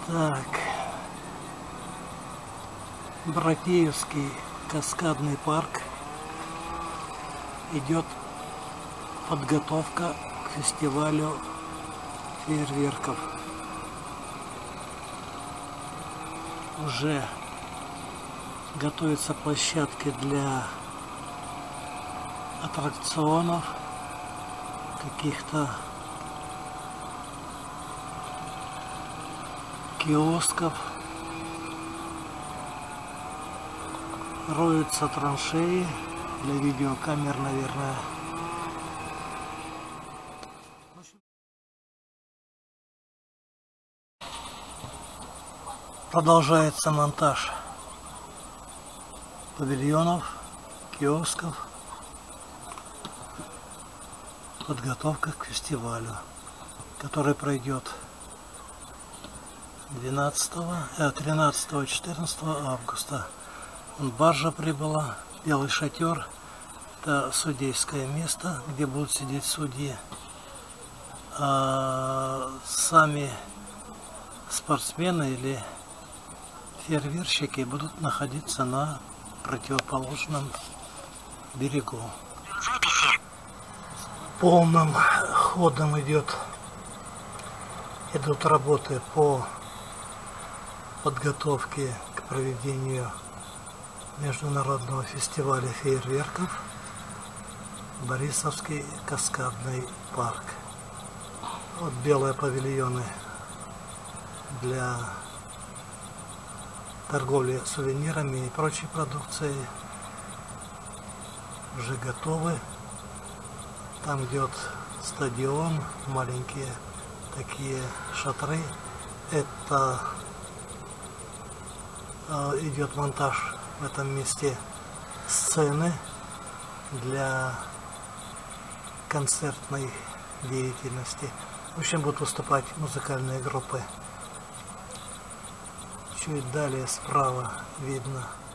Так, Братеевский каскадный парк, идет подготовка к фестивалю фейерверков. Уже готовятся площадки для аттракционов, каких-то киосков, роются траншеи для видеокамер, наверное. Продолжается монтаж павильонов, киосков, подготовка к фестивалю, который пройдет 13-14 августа. Баржа прибыла, белый шатер, это судейское место, где будут сидеть судьи. А сами спортсмены или фейерверщики будут находиться на противоположном берегу. Полным ходом идут работы по подготовке к проведению международного фестиваля фейерверков Борисовский каскадный парк. Вот белые павильоны для торговли сувенирами и прочей продукцией уже готовы. Там идет стадион, маленькие такие шатры. Это идет монтаж в этом месте сцены для концертной деятельности. В общем, будут выступать музыкальные группы. Чуть далее справа видно